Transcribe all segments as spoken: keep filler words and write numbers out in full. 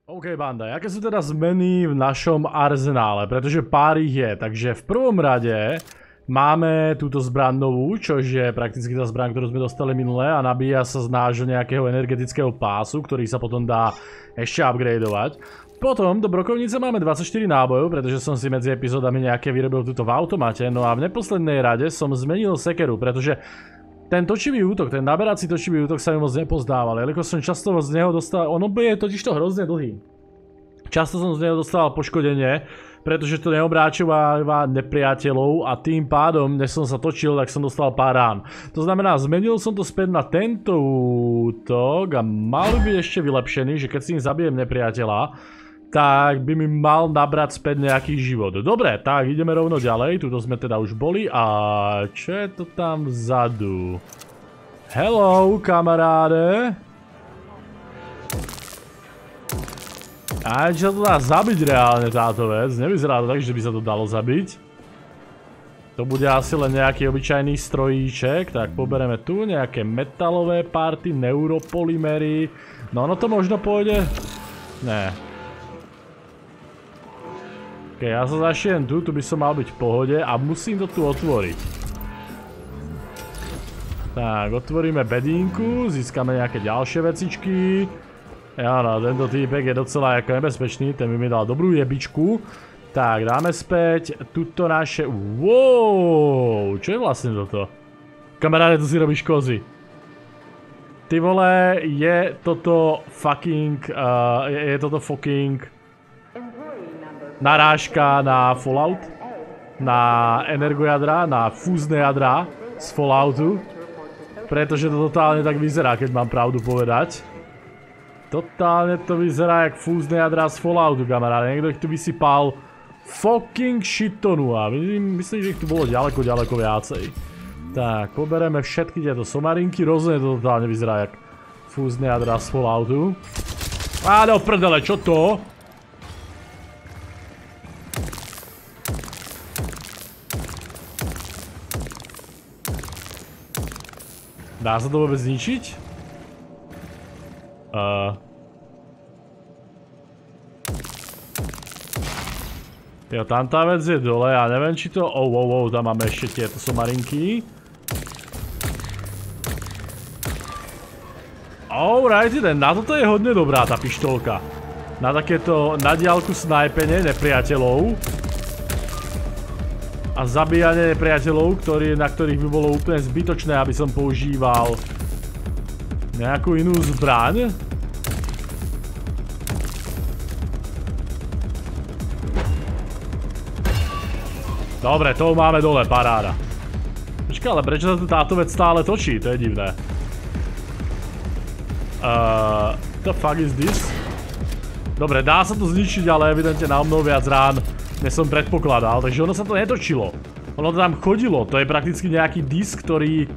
OK, banda, jaké sú teda zmeny v našom arzenále, pretože pár ich je, takže v prvom rade máme túto zbraň novú, čo je prakticky tá zbraň, ktorú sme dostali minulé a nabíja sa z nášho nejakého energetického pásu, ktorý sa potom dá ešte upgradeovať. Potom do brokovnice máme dvadsaťštyri nábojov, pretože som si medzi epizódami nejaké vyrobil túto v automate, no a v neposlednej rade som zmenil sekeru, pretože ten točivý útok, ten naberací točivý útok sa mi moc nepozdával, jelikož som často z neho dostal, ono je totiž to hrozne dlhý. Často som z neho dostal poškodenie, pretože to neobráčováva nepriateľov a tým pádom, než som sa točil, tak som dostal pár rán. To znamená, zmenil som to späť na tento útok a mal by ešte vylepšený, že keď si im zabijem nepriateľa, tak by mi mal nabrať späť nejaký život. Dobre, tak ideme rovno ďalej, tuto sme teda už boli a čo je to tam vzadu? Hello, kamaráde. A či sa to dá zabiť reálne táto vec, nevyzerá to tak, že by sa to dalo zabiť. To bude asi len nejaký obyčajný strojíček, tak pobereme tu nejaké metalové party, neuropolymery. No ono to možno pôjde? Ne. Ok, ja sa zašijem tu, tu by som mal byť v pohode a musím to tu otvoriť. Tak, otvoríme bedínku, získame nejaké ďalšie vecičky. Áno, tento týpek je docela ako nebezpečný, ten by mi dal dobrú jebičku. Tak, dáme späť tuto naše... Wow, čo je vlastne toto? Kamaráde, tu si robíš kozy. Ty vole, je toto fucking... Uh, je, je toto fucking... narážka na Fallout, na energojadra, na fúzne jadra z Falloutu, pretože to totálne tak vyzerá, keď mám pravdu povedať. Totálne to vyzerá jak fúzne jadra z Falloutu, kamaráde. Niekto ich tu vysypal fucking shitonu a myslím, že ich tu bolo ďaleko, ďaleko viacej. Tak, pobereme všetky tieto somarinky, rozhodne to totálne vyzerá jak fúzne jadra z Falloutu. Á, no prdele, čo to? Dá sa to vôbec zničiť? Uh. Jo, tam tá vec je dole, ja neviem či to... Oh, wow, wow, tam máme ešte tieto somarinky. Alrighty then, na toto je hodne dobrá tá pištolka. Na takéto na diaľku snajpenie nepriateľov. A zabíjanie nepriateľov, ktorý, na ktorých by bolo úplne zbytočné, aby som používal nejakú inú zbraň. Dobre, toho máme dole, paráda. Počkaj, ale prečo sa tu táto vec stále točí? To je divné. Uh, the fuck is this? Dobre, dá sa to zničiť, ale evidentne na mnoho viac rán, než som predpokladal, takže ono sa to netočilo. Ono to tam chodilo, to je prakticky nejaký disk, ktorý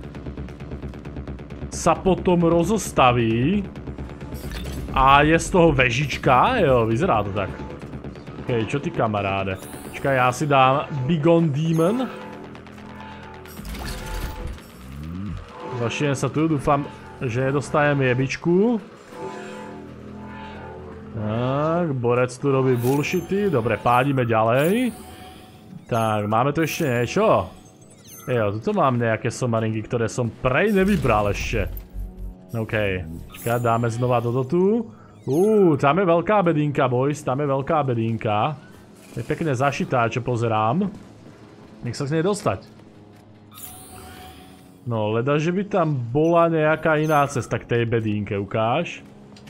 sa potom rozostaví a je z toho vežička, jo, vyzerá to tak. Okej, čo ty kamaráde? Počkaj, ja si dám Bigon Demon. Zašijem sa tu, dúfam, že dostajem jebičku. Tak, borec tu robí bullshity, dobre, pádime ďalej. Tak, máme tu ešte niečo? Jo, tuto mám nejaké somaringy, ktoré som prej nevybral ešte. OK, počkaj, dáme znova toto tu. Uuu, tam je veľká bedínka, boys, tam je veľká bedínka. Je pekne zašitá, čo pozerám. Nech sa k nej dostať. No, leda, že by tam bola nejaká iná cesta k tej bedínke, ukáž.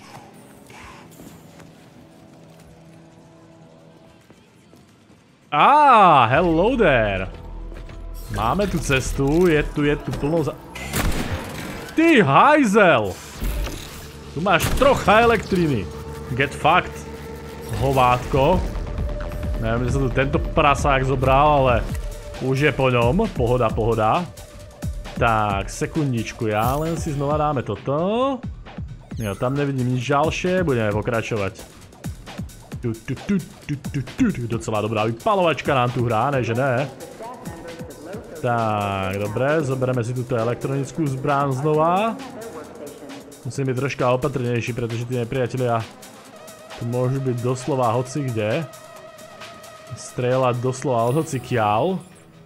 Á, hello there. Máme tu cestu, je tu, je tu plno za... Ty hajzel! Tu máš trocha elektriny. Get fucked. Hovátko. Neviem, že sa tu tento prasák zobral, ale už je po ňom. Pohoda, pohoda. Tak, sekundičku, ja len si znova dáme toto. Jo, tam nevidím nič ďalšie, budeme pokračovať. Tu, tu, tu, tu, tu, tu, tu. Docela dobrá vypalovačka nám tu hrá, ne, že ne? Tak, dobre, zoberieme si túto elektronickú zbraň znova. Musím byť troška opatrnejší, pretože tí nepriatelia Tu môžu byť doslova hoci kde. Strieľať doslova od hoci kiaľ.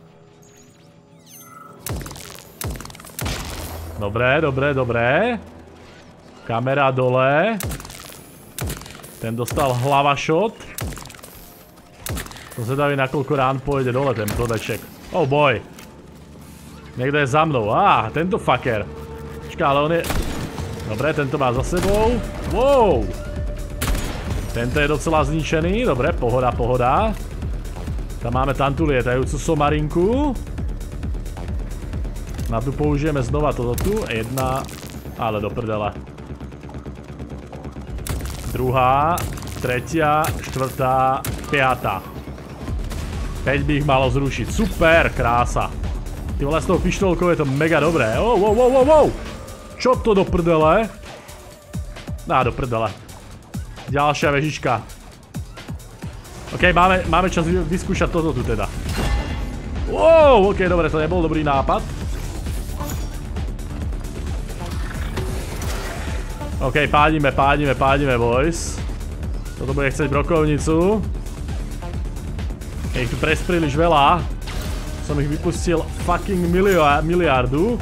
Dobre, dobre, dobre. Kamera dole. Ten dostal hlava shot. To zvedavý, nakoľko rán pôjde dole ten blbeček. Oh boy. Niekto je za mnou. Á, tento fucker. Počká, ale on je... Dobre, tento má za sebou. Wow. Tento je docela zničený. Dobre, pohoda, pohoda. Tam máme tamtu lietajúcu somarinku. Na tu použijeme znova toto tu. Jedna. Ale do prdele. Druhá. Tretia. Štvrtá. Piatá. päť by ich malo zrušiť. Super, krása. Ty vole, s tou pištolkou je to mega dobré. Oh, wow, wow, wow, wow. Čo to do prdele? Á, do prdele. Ďalšia vežička. OK, máme, máme čas vyskúšať toto tu teda. Wow, OK, dobre, to nebol dobrý nápad. OK, pádime, pádime, pádime, boys. Toto bude chcieť brokovnicu. Je ich tu pres príliš veľa. Som ich vypustil fucking miliardu.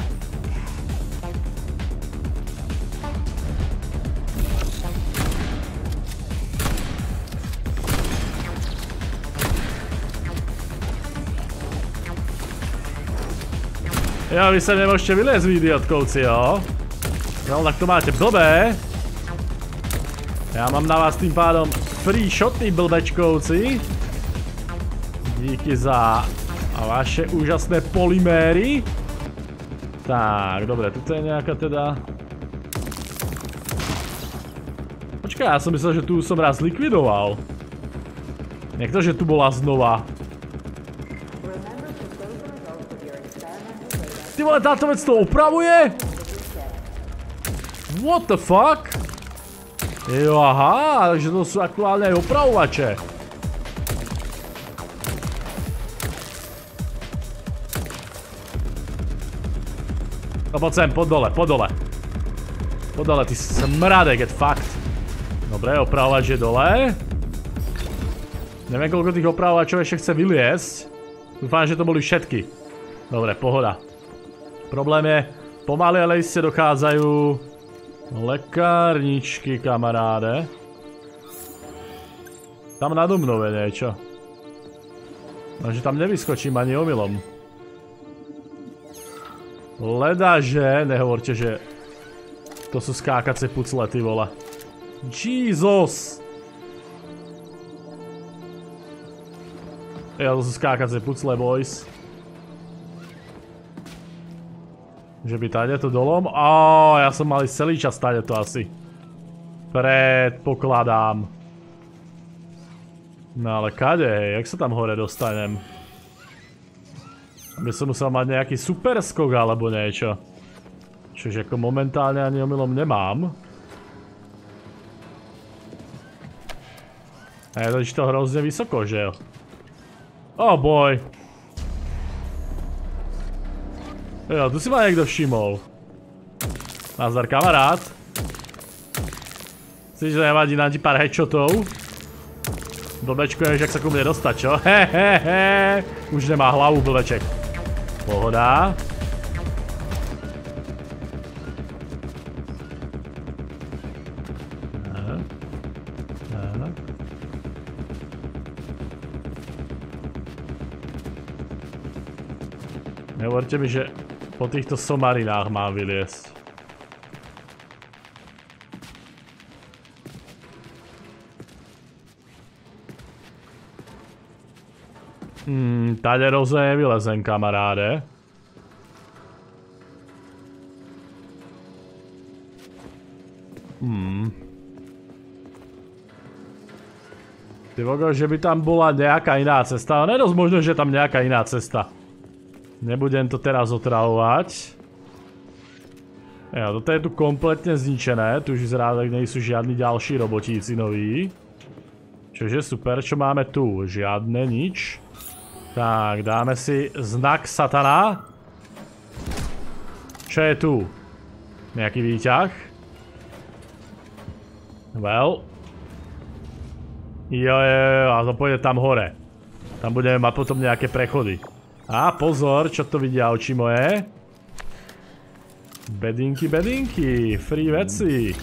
Jo, vy sa nemôžete vyliezť, vy idiotkovci, jo? No, tak to máte blbé. Ja mám na vás tým pádom free shoty, blbečkovci. Díky za vaše úžasné polyméry. Tak, dobre, tuto je nejaká teda... Počkaj, ja som myslel, že tu som raz likvidoval. Niekto, že tu bola znova. Ty vole, táto vec to opravuje? What the fuck? Jo, aha, takže to sú aktuálne aj opravovače. No poď sem, poď dole, poď dole. Poď dole, ty smradek, get fucked. Dobre, opravovač je dole. Neviem, koľko tých opravovačov ešte chce vyliesť. Dúfam, že to boli všetky. Dobre, pohoda. Problém je, pomaly ale iste dochádzajú lekárničky, kamaráde. Tam nado mnou je niečo. Takže tam nevyskočím ani omylom. Ledaže, nehovorte, že to sú skákacie pucle, ty vole. Jesus! Ja, to sú skákacie pucle, boys. Že by tady to dolom? Ó, ja som mal celý čas tady to asi. Predpokladám. No ale kade, jak sa tam hore dostanem? Aby som musel mať nejaký super skok alebo niečo. Čiže ako momentálne ani omylom nemám. A je to to hrozne vysoko, že jo? Oh boj. Jo, tu si ma niekto všimol. Nazdar, kamarát. Chceš, že nevadí, dám ti pár headshotov. Blbečko je, že ak sa ku mne dostať, čo? Hehehe. Už nemá hlavu, blbeček. Pohoda. Aha. Aha. Nehovorte mi, že po týchto somarinách mám vyliesť. Hmm, tady rozhodne nevylezem, kamaráde. Hmm. Ty vogo, že by tam bola nejaká iná cesta, ale nedosť možno, že tam nejaká iná cesta. Nebudem to teraz otravovať. Ja, toto je tu kompletne zničené, tu už vyzerá, tak nie sú žiadni ďalší robotíci noví. Čože super, čo máme tu? Žiadne, nič. Tak, dáme si znak satana. Čo je tu? Nejaký výťah? Well. Jo, jo, jo, a to pôjde tam hore. Tam budeme mať potom nejaké prechody. A pozor, čo to vidia oči moje. Bedinky, bedinky, free veci.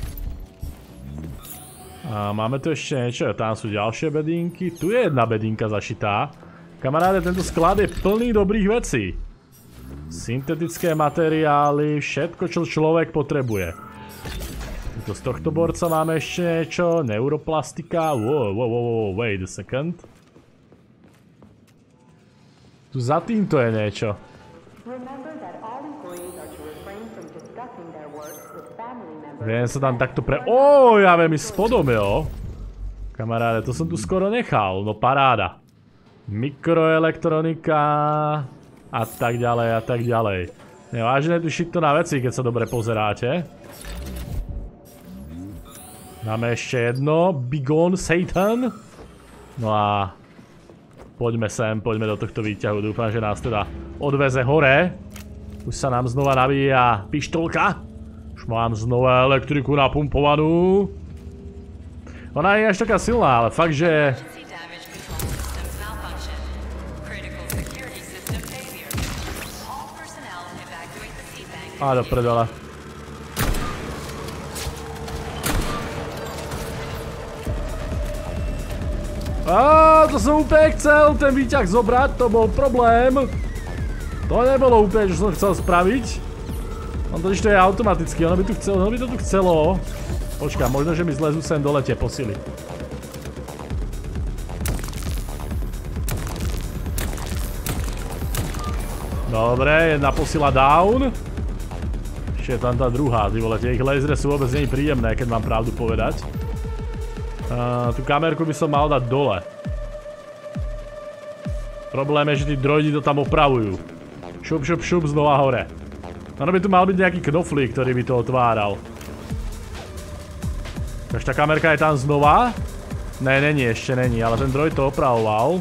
A máme tu ešte niečo, tam sú ďalšie bedinky. Tu je jedna bedinka zašitá. Kamaráde, tento sklad je plný dobrých vecí. Syntetické materiály, všetko, čo človek potrebuje. Z tohto borca máme ešte niečo, neuroplastika. Wow, wow, wow, wait a second. Tu za týmto je niečo. Viem sa tam takto pre... Ó, ja viem ísť spodom, jo. Kamaráde, to som tu skoro nechal, no paráda. Mikroelektronika a tak ďalej a tak ďalej. Nevážne tu šito na veci, keď sa dobre pozeráte. Máme ešte jedno, Bigon Satan. No a poďme sem, poďme do tohto výťahu, dúfam, že nás teda odveze hore. Už sa nám znova nabíja pištolka. Už mám znova elektriku napumpovanú. Ona je až taká silná, ale fakt, že... Á, do prdele. Á, to som úplne chcel, ten výťah zobrať, to bol problém. To nebolo úplne, čo som chcel spraviť. On totiž to je automaticky, ono by tu chcelo, ono by to tu chcelo. Počkaj, možno, že mi zlezú sem dole tie posily. Dobre, jedna posila down. Ešte je tam tá druhá, ty vole, tie ich lasery sú vôbec nie príjemné, keď mám pravdu povedať. Uh, tú kamerku by som mal dať dole. Problém je, že tí droidi to tam opravujú. Šup, šup, šup, znova hore. Ono by tu mal byť nejaký knoflík, ktorý by to otváral. Takže tá kamerka je tam znova? Ne, není, ešte není, ale ten droid to opravoval.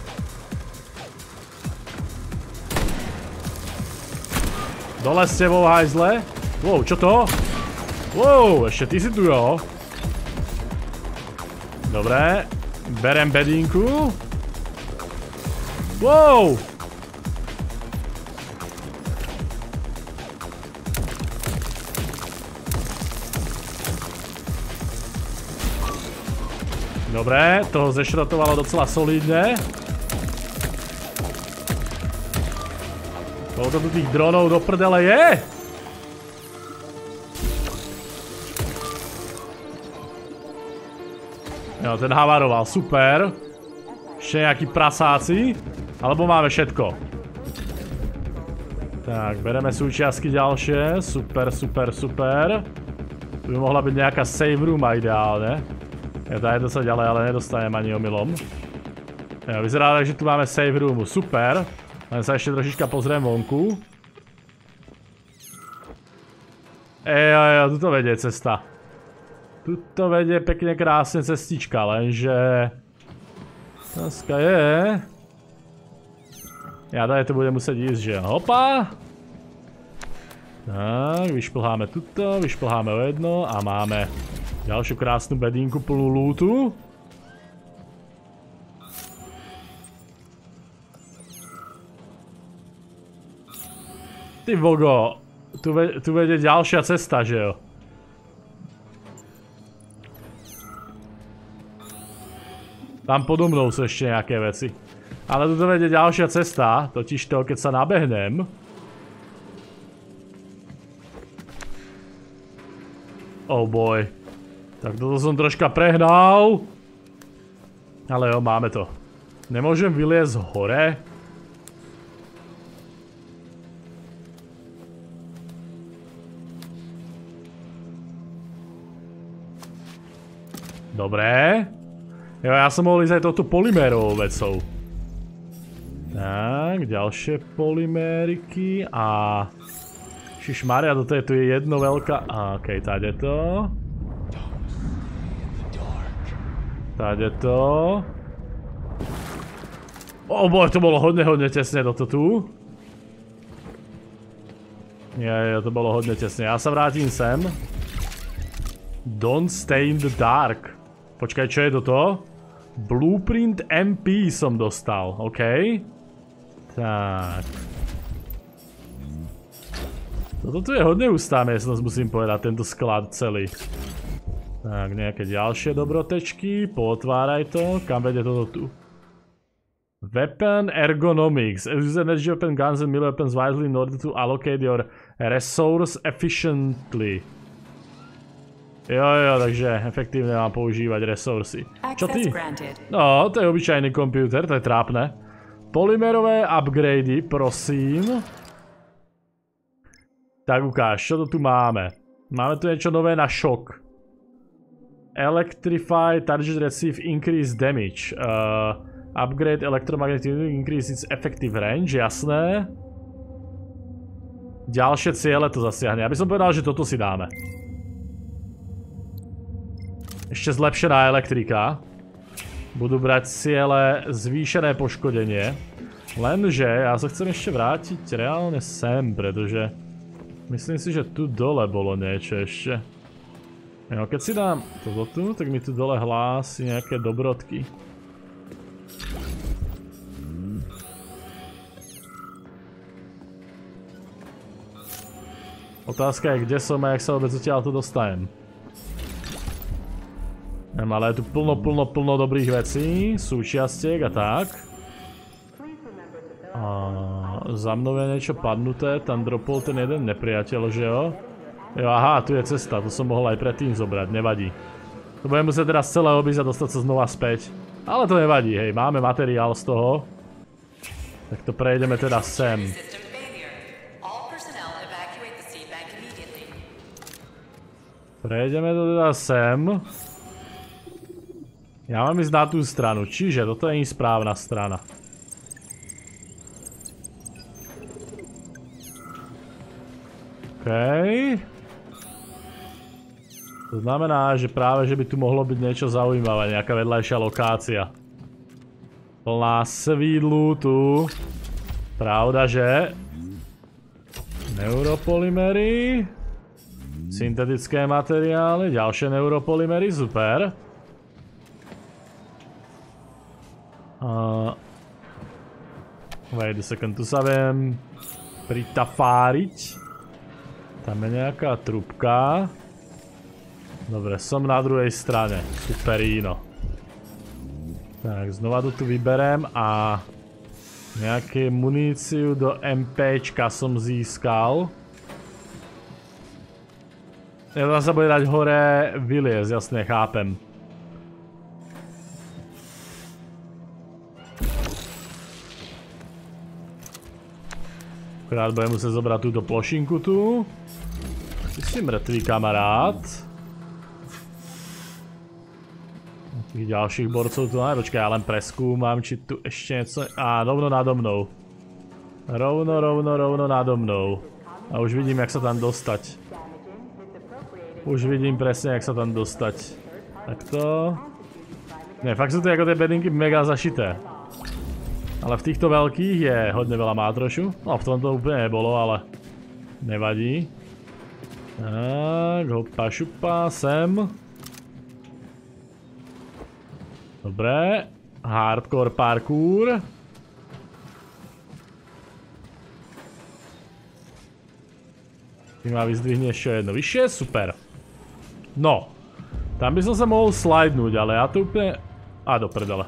Dole s tebou, hajzle. Wow, čo to? Wow, ešte ty si tu, jo. Dobre, berem bedinku. Wow! Dobre, toho zešrotovalo docela solidne. Koľko tu tých dronov do prdele je? Jo, ten havaroval, super. Ešte nejakí prasáci. Alebo máme všetko. Tak, bereme súčiastky ďalšie. Super, super, super. Tu by mohla byť nejaká save rooma ideálne. Ja dajem sa ďalej, ale nedostanem ani omylom. Ja, vyzerá tak, že tu máme save roomu. Super. Len sa ešte trošička pozriem vonku. Ejo, tuto vedie cesta. Tuto vedie pekne krásne cestička, lenže... Otázka je... Ja daj to budem musieť ísť, že hopa. Tak, vyšplháme tuto, vyšplháme o jedno a máme ďalšiu krásnu bedinku plnú lútu. Ty vogo, tu, ve, tu vedie ďalšia cesta, že jo? Tam podo mnou sú ešte nejaké veci. Ale tu vedie ďalšia cesta, totižto keď sa nabehnem. Oh boy. Tak toto som troška prehnal. Ale jo, máme to. Nemôžem vyliezť hore. Dobre. Jo, ja som mohol ísť aj touto polymérovou vecou. Tak, ďalšie polymériky a... Šišmaria, toto je tu je jedno veľká... Okej, táde to. Táde to. Oh boj, to bolo hodne, hodne tesne toto tu. Nie, to bolo hodne tesne. Ja sa vrátim sem. Don't stay in the dark. Počkaj, čo je toto? Blueprint em pé som dostal, OK. Tak. Toto tu je hodne hustá miestnosť, musím povedať, tento sklad celý. Tak, nejaké ďalšie dobrotečky, potváraj to, kam vedie toto tu? Weapon ergonomics. Use energy weapon guns and melee weapons wisely in order to allocate your resource efficiently. Jo, jo, takže efektívne mám používať resursy. Čo ty? No, to je obyčajný počítač, to je trápne. Polymerové upgradey, prosím. Tak ukáž, čo to tu máme? Máme tu niečo nové na šok. Electrify, target receive, increase damage. Uh, upgrade electromagnetic, increase its effective range, jasné. Ďalšie ciele to zasiahne. Ja by som povedal, že toto si dáme. Ešte zlepšená elektrika. Budú brať ciele zvýšené poškodenie. Lenže ja sa chcem ešte vrátiť reálne sem, pretože myslím si, že tu dole bolo niečo ešte. No, keď si dám toto tu, tak mi tu dole hlási nejaké dobrodky. Otázka je, kde som a jak sa vôbec odtiaľ tu dostanem. Ale je tu plno, plno, plno dobrých vecí, súčiastiek a tak. A za mnou je niečo padnuté, tam dropol ten jeden nepriateľ, že jo? Jo, aha, tu je cesta, to som mohol aj predtým zobrať, nevadí. To budem musieť teraz celé obísť a dostať sa znova späť. Ale to nevadí, hej, máme materiál z toho. Tak to prejdeme teda sem. Prejdeme to teda sem. Ja mám ísť na tú stranu, čiže toto je správna strana. OK. To znamená, že práve, že by tu mohlo byť niečo zaujímavé, nejaká vedľajšia lokácia. Plná svídlu tu. Pravda, že? Neuropolymery. Syntetické materiály, ďalšie neuropolymery, super. Uh, wait a second, tu sa viem pritafáriť. Tam je nejaká trubka. Dobre, som na druhej strane. Superíno. Tak, znova to tu vyberem a nejaké muníciu do MPčka som získal. Ja tam sa bude dať hore vyliez, jasne, chápem. Akurát budem musieť zobrať túto plošinku tu. Ty si mŕtvý kamarát. Tých ďalších borcov tu máme, počkaj, ja len preskúmam, či tu ešte niečo... Á, rovno nado mnou. Rovno, rovno, rovno nado mnou. A už vidím, jak sa tam dostať. Už vidím presne, jak sa tam dostať. Takto. Nie, fakt sú tu ako tie bedinky mega zašité. Ale v týchto veľkých je hodne veľa mátrošu. No, v tomto úplne nebolo, ale nevadí. Tak, hopa šupa, sem. Dobre. Hardcore parkour. Ty ma vyzdvihne ešte jedno vyššie, super. No. Tam by som sa mohol slidnúť, ale ja to úplne... A do prdele.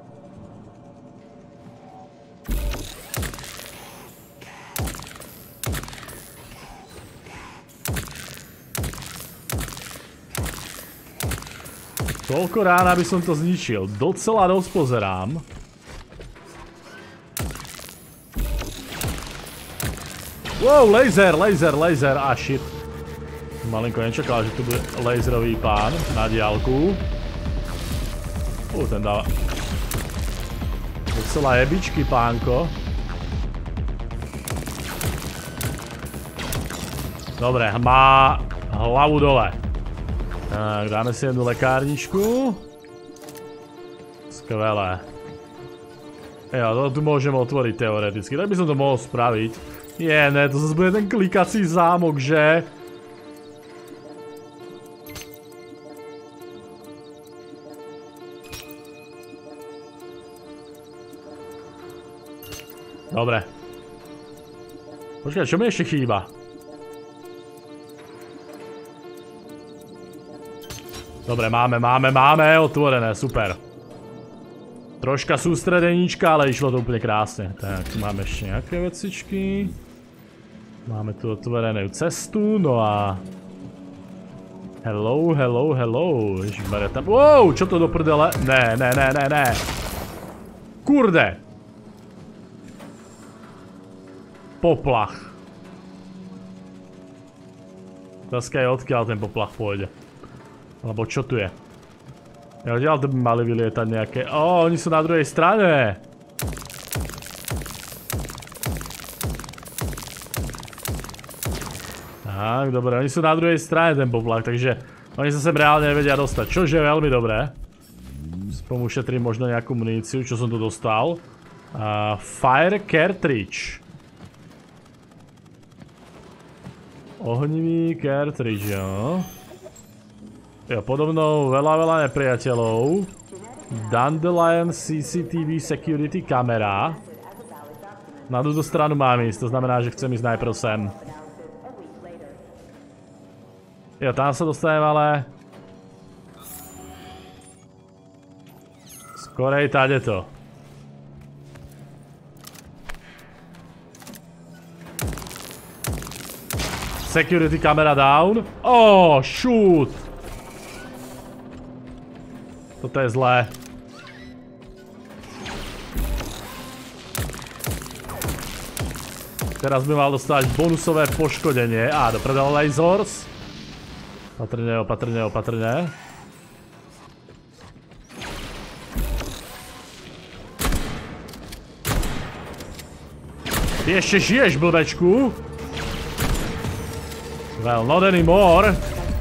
Toľko rána by som to zničil. Docela dosť pozerám. Wow, laser, laser, laser. A shit. Malinko nečakal, že tu bude laserový pán na diaľku. Ú, ten dáva docela jebičky, pánko. Dobre, má hlavu dole. Tak, dáme si jednu lekárničku. Skvelé. Ja, to tu môžem otvoriť teoreticky, tak by som to mohol spraviť. Je, ne, to zase bude ten klikací zámok, že? Dobre. Počkaj, čo mi ešte chýba? Dobre, máme, máme, máme, otvorené, super. Troška sústredeníčka, ale išlo to úplne krásne. Tak, tu máme ešte nejaké vecičky. Máme tu otvorenú cestu, no a... Hello, hello, hello. Ježišmarja, tam... Wow, čo to do prdele? Ne, ne, ne, ne, ne. Kurde. Poplach. Otázka je, odkiaľ ten poplach pôjde. Alebo čo tu je? Ja odtiaľ to by mali vylietať nejaké... Ó, oni sú na druhej strane! Tak, dobre, oni sú na druhej strane ten poplach, takže oni sa sem reálne nevedia dostať, čože je veľmi dobré. Spolu ušetrím možno nejakú muníciu, čo som tu dostal. Uh, fire cartridge. Ohnivý cartridge, jo. Jo, podobno veľa, veľa nepriateľov. Dandelion C C T V Security kamera. Na túto stranu mám ísť, to znamená, že chcem ísť najprv sem. Jo, tam sa dostanem, ale... Skorej tadeto. Security kamera down. Oh, shoot! Toto je zlé. Teraz by mal dostať bonusové poškodenie. Á, do prdele lasers. Opatrne, opatrne, opatrne. Ty ešte žiješ, blbečku? Well, not anymore.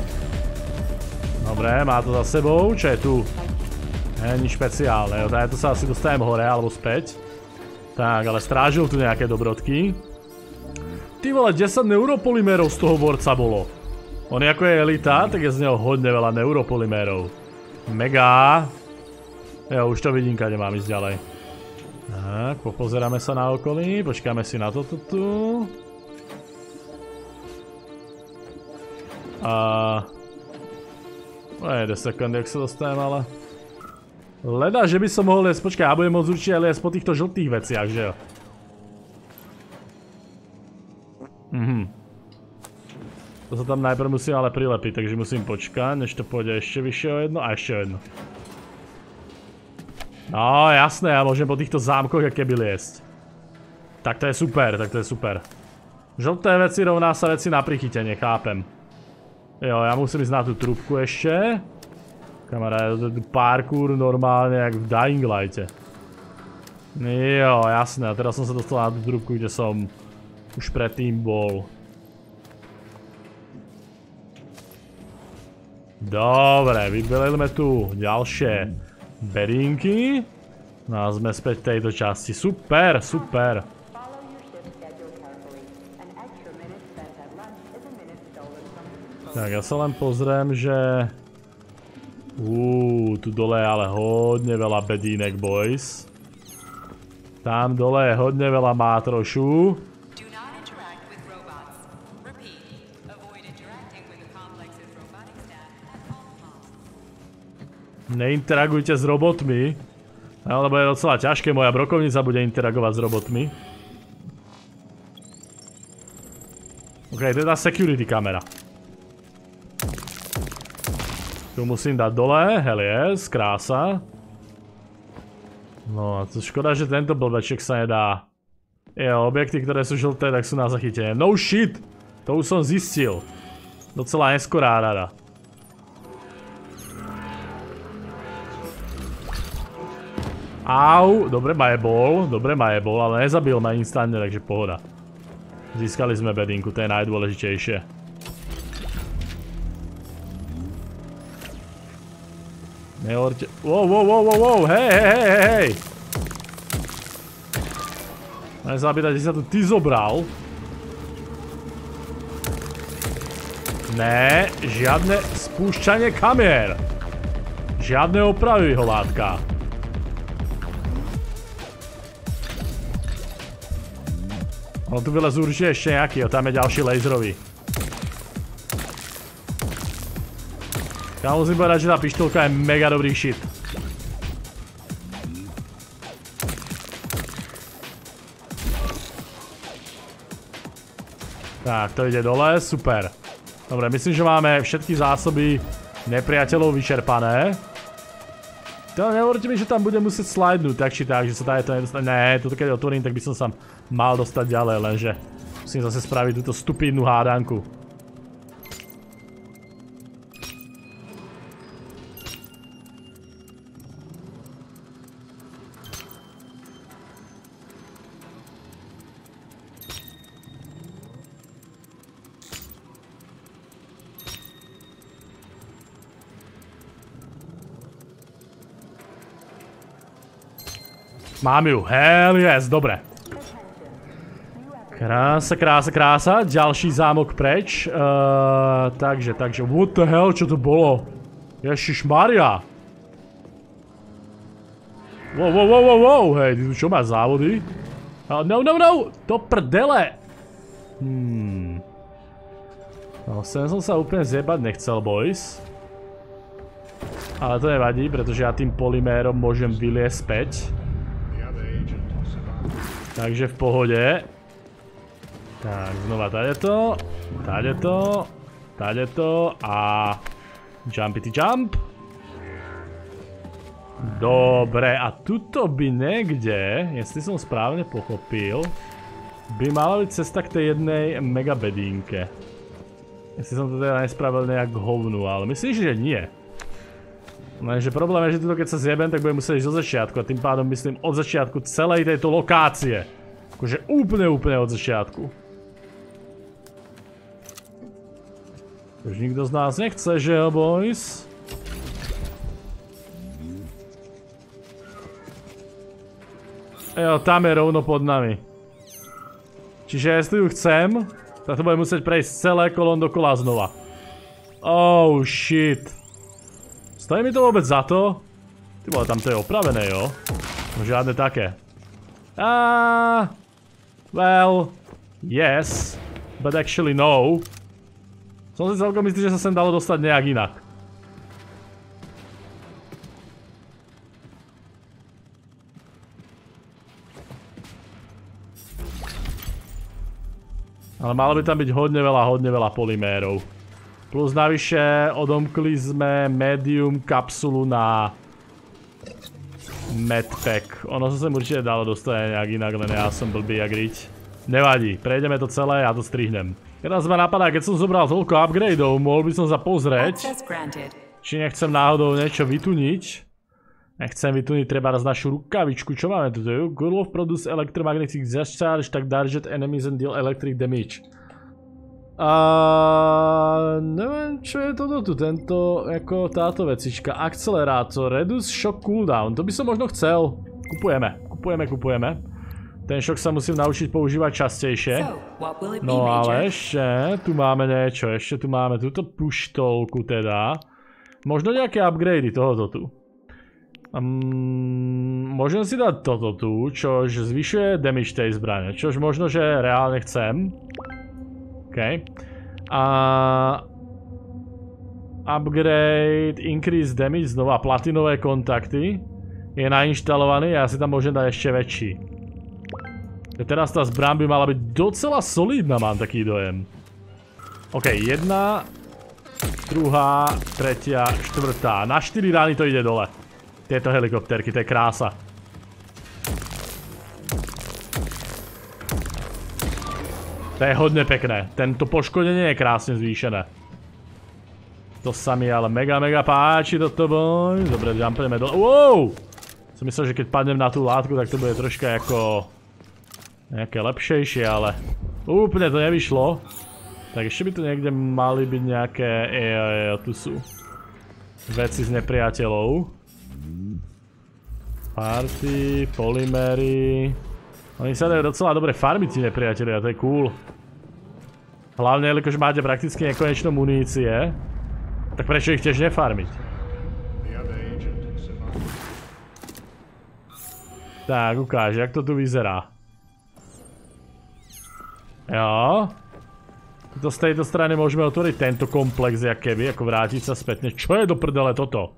Dobre, má to za sebou. Čo je tu? Nie, nič špeciálne. To sa asi dostanem hore, alebo späť. Tak, ale strážil tu nejaké dobrodky. Ty vole, desať neuropolymerov z toho borca bolo. On ako je elita, tak je z neho hodne veľa neuropolymerov. Mega. Jo, už to vidím, kade mám ísť ďalej. Tak, popozeráme sa na okolí, počkáme si na toto tu. A... Wait a second, jak sa dostanem, ale... Leda, že by som mohol liesť, počkaj, ja budem môcť určite liesť po týchto žltých veciach, že jo? Mhm. To sa tam najprv musím ale prilepiť, takže musím počkať, než to pôjde ešte vyššie o jedno a ešte o jedno. No jasné, ja môžem po týchto zámkoch aké by liesť. Tak to je super, tak to je super. Žlté veci rovná sa veci na prichytenie, chápem. Jo, ja musím ísť na tú trúbku ešte. Kamaráde, parkour normálne jak v Dying Lighte. Jo, jasné, a teraz som sa dostal na tú trúbku, kde som už predtým bol. Dobre, vybelili tu ďalšie bedinky. No a sme späť v tejto časti. Super, super. Tak, ja sa len pozriem, že... Uuu, tu dole je ale hodne veľa bedínek, boys. Tam dole je hodne veľa mátrošu. Neinteragujte s robotmi. Lebo je docela ťažké, moja brokovnica bude interagovať s robotmi. Ok, to je tá security kamera. Tu musím dať dole, hell yes, krása. No a to škoda, že tento blbeček sa nedá. Jo, objekty, ktoré sú žlté, tak sú na zachytenie. No shit! To už som zistil. Docela neskorá rada. Au, dobre ma jebol, dobre ma jebol, ale nezabil ma instantne, takže pohoda. Získali sme bedinku, to je najdôležitejšie. Nehovorte... Wow, wow, wow, wow, wow, hej, hej, hej, hej! Nezabídať, že sa tu ty zobral. Né, žiadne spúšťanie kamier. Žiadne opravy, holátka. No tu vylezú určite ešte nejaký, o tam je ďalší laserový. Ja musím povedať, že tá pištolka je mega dobrý shit. Tak, to ide dole, super. Dobre, myslím, že máme všetky zásoby nepriateľov vyčerpané. To nehovorte mi, že tam budem musieť slidnúť, tak či tak, že sa tady to nedostane. Ne, toto keď otvorím, tak by som sa mal dostať ďalej, lenže musím zase spraviť túto stupidnú hádanku. Mám ju, hell yes, dobre. Krása, krása, krása, ďalší zámok preč. Uh, takže, takže, what the hell, čo to bolo? Ježišmaria. Wow, wow, wow, wow, wow, hej, ty tu čo máš závody? Uh, no, no, no, to prdele. Hmm. No, sem som sa úplne zjebať nechcel, boys. Ale to nevadí, pretože ja tým polymérom môžem vyliesť späť. Takže v pohode. Tak, znova tady to, tady to, tady to a jumpity jump. Dobre, a tuto by niekde, jestli som správne pochopil, by mala byť cesta k tej jednej mega bedínke. Jestli som to teda nespravil nejak hovnu, ale myslím, že nie. Lenže problém je, že tuto keď sa zjebem, tak budem musieť ísť od začiatku a tým pádom myslím od začiatku celej tejto lokácie. Akože úplne, úplne od začiatku. Už nikto z nás nechce, že jo, boys? Jo, tam je rovno pod nami. Čiže jestli ju chcem, tak to budem musieť prejsť celé kolón dokola znova. Oh shit. Stojí mi to vôbec za to? Ty vole, tam to je opravené, jo? No žiadne také. Ah, well, yes, but actually no. Som si celkom istý, že sa sem dalo dostať nejak inak. Ale malo by tam byť hodne veľa, hodne veľa polymérov. Plus navyše odomkli sme medium kapsulu na medpack. Ono sa sem určite dalo dostať nejak inak, len ja som blbý jak riť. Nevadí, prejdeme to celé, ja to strihnem. Teraz ma napadá, keď som zobral toľko upgradeov, mohol by som sa pozrieť, či nechcem náhodou niečo vytuniť. Nechcem vytuniť treba raz našu rukavičku, čo máme tu? Gurlov produce electromagnetic discharge, tak target enemies and deal electric damage. A neviem, čo je toto tu, tento, ako táto vecička, akcelerátor, reduce shock cooldown, to by som možno chcel. Kupujeme, kupujeme, kupujeme. Ten šok sa musím naučiť používať častejšie. No ale ešte, tu máme niečo, ešte tu máme túto puštolku teda. Možno nejaké upgrady tohoto tu. Um, môžem si dať toto tu, čož zvyšuje damage tej zbrane, čož možno, že reálne chcem. OK. A upgrade, increase damage, znova platinové kontakty je nainštalovaný a ja si tam môžem dať ešte väčší. Teraz tá zbraň by mala byť docela solidná, mám taký dojem. OK, jedna, druhá, tretia, štvrtá. Na štyri rány to ide dole. Tieto helikopterky, to je krása. To je hodne pekné. Tento poškodenie je krásne zvýšené. To sa mi ale mega mega páči toto boj. Dobre, jumpneme dole. Wow! Som myslel, že keď padnem na tú látku, tak to bude troška ako nejaké lepšejšie, ale úplne to nevyšlo. Tak ešte by tu niekde mali byť nejaké... Ejo, ejo, tu sú veci z nepriateľov. Party, polymery. Oni sa dajú docela dobre farmiť tí nepriatelia, to je cool. Hlavne, jelikož máte prakticky nekonečnú munície, tak prečo ich tiež nefarmiť? Tak, ukáž, jak to tu vyzerá. Jo. Tuto z tejto strany môžeme otvoriť tento komplex, jak keby, ako vrátiť sa spätne. Čo je do prdele toto?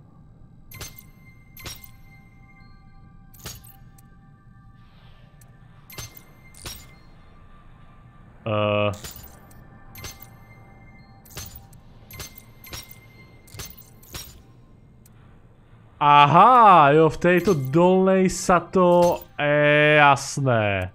Uh. Aha, jo, v tejto dolnej sa to... je jasné.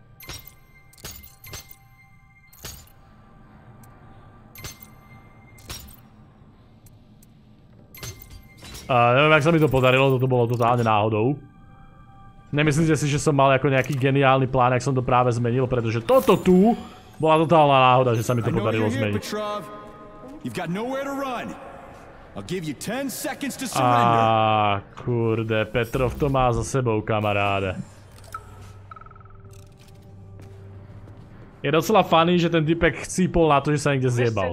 Uh, neviem, jak sa mi to podarilo, toto bolo totálne náhodou. Nemyslíte si, že som mal ako nejaký geniálny plán, jak som to práve zmenil, pretože toto tu bola totálna náhoda, že sa mi to podarilo zmeniť. Á, kurde, Petrov to má za sebou, kamaráde. Je docela funny, že ten typek chcípol na to, že sa niekde zjebal.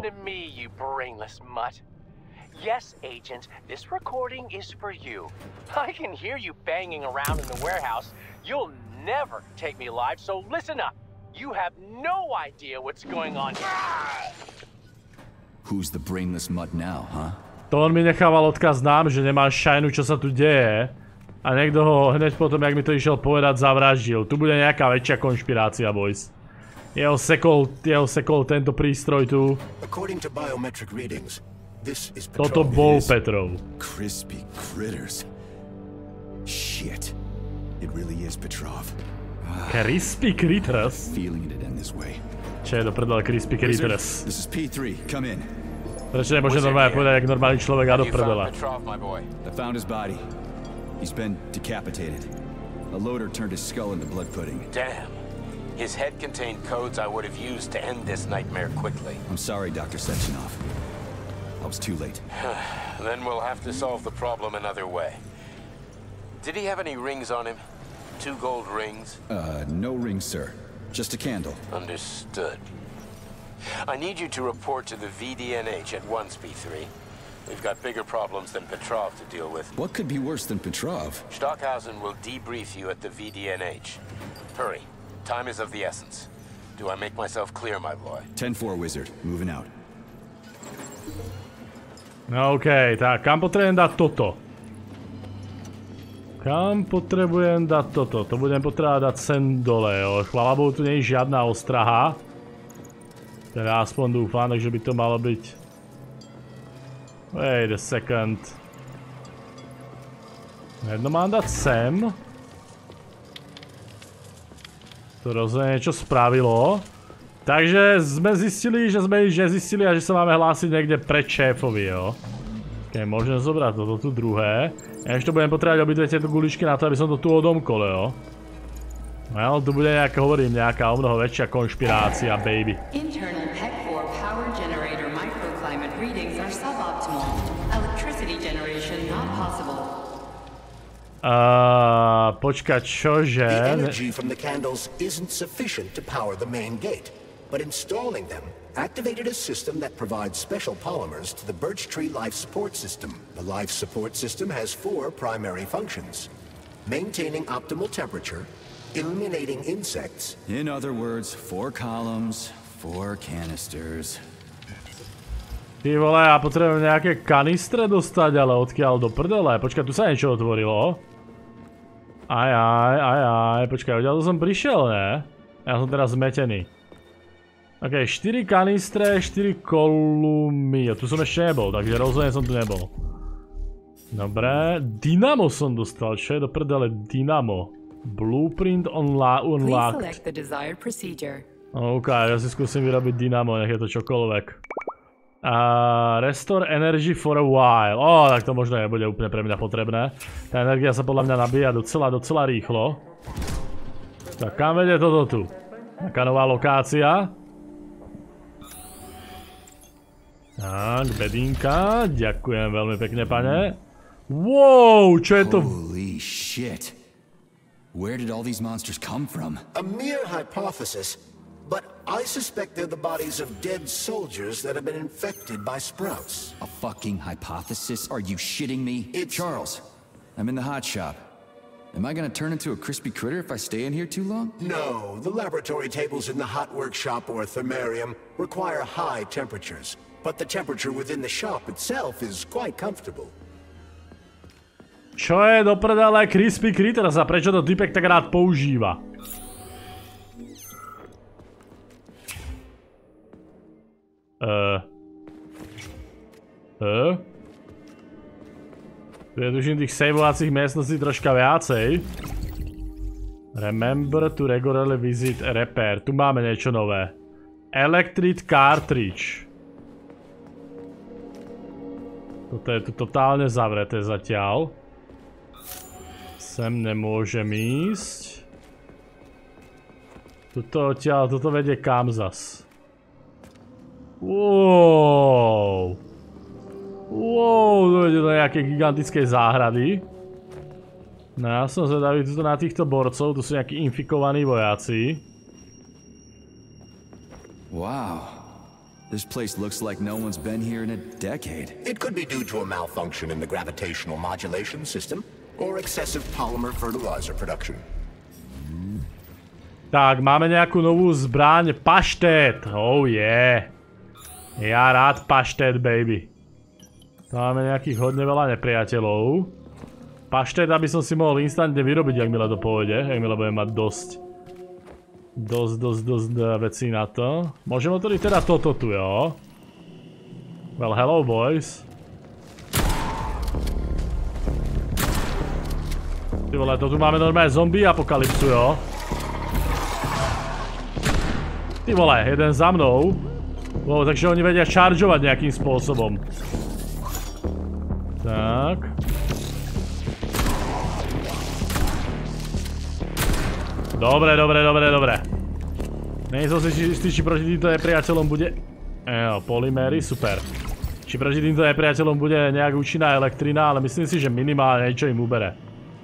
Yes, Agent, this recording is for you. I can hear you banging around in the warehouse. You'll never take me live, so listen up. You have no idea what's going on here. Who's the brainless mutt now, huh? To on mi nechával odkaz nám, že nemá šajnu, čo sa tu deje. A niekto ho hneď potom, jak mi to išiel povedať, zavraždil. Tu bude nejaká väčšia konšpirácia, boys. Jeho sekol, jeho sekol tento prístroj tu. According to biometric readings, this is Toto bol Petrov. Crispy critters. Shit. It really is Petrov. Crispy critters? Feeling it end this way. Čo je do prdele Crispy critters? This is P three. Come in. Prečo nemôže normálne povedať, jak normálny človek a do prdela? I found his body. He's been decapitated. A loader turned his skull into blood pudding. Damn. His head contained codes I would have used to end this nightmare quickly. I'm sorry, Doctor Sechenov. I was too late. Then we'll have to solve the problem another way. Did he have any rings on him? Two gold rings? Uh, no rings, sir. Just a candle. Understood. I need you to report to the V D N H at once, P three. We've got bigger problems than Petrov to deal with. What could be worse than Petrov? Stockhausen will debrief you at the V D N H. Hurry. Time is of the essence. Do I make myself clear, my boy? ten four, Wizard. Moving out. OK, tak kam potrebujem dať toto? Kam potrebujem dať toto? To budem potrebovať dať sem dole, jo. Chvála Bohu, tu nie je žiadna ostraha. Teda aspoň dúfam, takže by to malo byť... Wait a second. Jedno mám dať sem. To rozhodne niečo spravilo. Takže sme zistili, že sme nič nezistili a že sa máme hlásiť niekde pred šéfovi, jo. Ok, môžem zobrať toto tu druhé. Ja ešte budem potrebovať obidve tieto guličky na to, aby som to tu odomkol, jo. No, tu bude nejaká, hovorím, nejaká o mnoho väčšia konšpirácia, baby. Internal P E C four power generator microclimate readings are suboptimal. Electricity generation not possible. Uh, počkať, čože? The energy from the candles isn't sufficient to power the main gate, but installing them activated a system that provides special polymers to the birch tree life support system. The life support system has four primary functions: maintaining optimal temperature, eliminating insects. In other words, four columns, four canisters. Ty vole, ja potrebujem nejaké kanistre dostať, ale odkiaľ do prdele? Počkaj, tu sa niečo otvorilo. Aj, aj, aj, aj, počkaj, odtiaľ som prišiel, ne? Ja som teraz zmetený. Ok, štyri kanistre, štyri kolumy. Tu som ešte nebol, takže rozhodne som tu nebol. Dobre, dynamo som dostal, čo je do prdele dynamo? Blueprint unlocked. Ok, ja si skúsim vyrobiť dynamo, nech je to čokoľvek. Uh, restore energy for a while. Ó, oh, tak to možno nebude úplne pre mňa potrebné. Tá energia sa podľa mňa nabíja docela, docela rýchlo. Tak kam vedie toto tu? Taká nová lokácia. Tak, bedínka. Ďakujem veľmi pekne, pane. Wow, čo je to? Holy shit. Where did all these monsters come from? A mere hypothesis, but I suspect they're the bodies of dead soldiers that have been infected by sprouts. A fucking hypothesis? Are you shitting me? It's... Charles, I'm in the hot shop. Am I gonna turn into a crispy critter if I stay in here too long? No, the laboratory tables in the hot workshop or thermarium require high temperatures, but the temperature within the shop itself is quite comfortable. Čo je do prdele crispy critters a prečo to typek tak rád používa? Uh. Uh. Tu je tuším tých saveovacích miestností troška viacej. Remember to regularly visit a repair. Tu máme niečo nové. Electric cartridge. Toto je tu totálne zavreté zatiaľ. Sem nemôžem ísť. Tuto odtiaľ, toto vedie kam zas. Wow. Wow, to ide do nejakej gigantickej záhrady. No ja som zvedavý tuto na týchto borcov, tu sú nejakí infikovaní vojaci. Wow. This place looks like no one's been here in a decade. It could be due to a malfunction in the gravitational modulation system, or excessive polymer fertilizer production. Tak, máme nejakú novú zbraň, paštét. Oh yeah. Ja rád paštét, baby. Máme nejakých hodne veľa nepriateľov. Paštét, aby som si mohol instantne vyrobiť, ak mi to pôjde. Ak mi budem mať dosť. Dosť, dosť, dosť vecí na to. Môžem otvoriť teda toto tu, jo? Well, hello, boys. Ty vole, to tu máme normálne zombie apokalypsu, jo? Ty vole, jeden za mnou. Wow, takže oni vedia čaržovať nejakým spôsobom. Tak. Dobre, dobre, dobre, dobre. Nie som si istý, či proti týmto nepriateľom bude... Jo, polyméry, super. Či proti týmto nepriateľom bude nejak účinná elektrina, ale myslím si, že minimálne niečo im ubere.